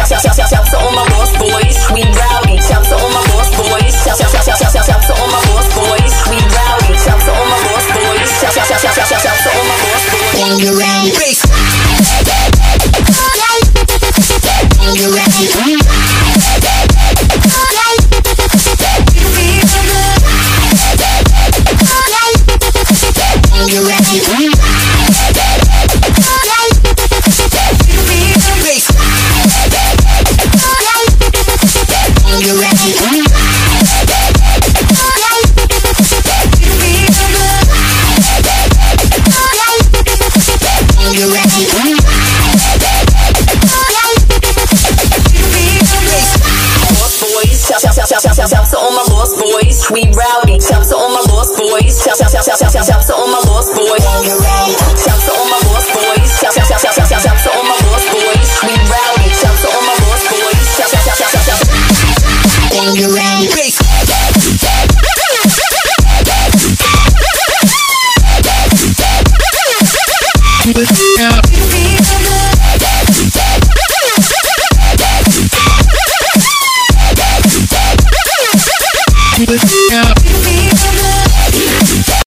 Shouts to all my lost boys, we rowdy. Shouts to all my lost boys. Shouts to all my lost boys, we rowdy. Shouts to all my lost boys. Shouts to all my lost boys. Bangarang. Bangarang. Shouts to all my lost boys, we rowdy. Shouts to all my lost boys. Shouts to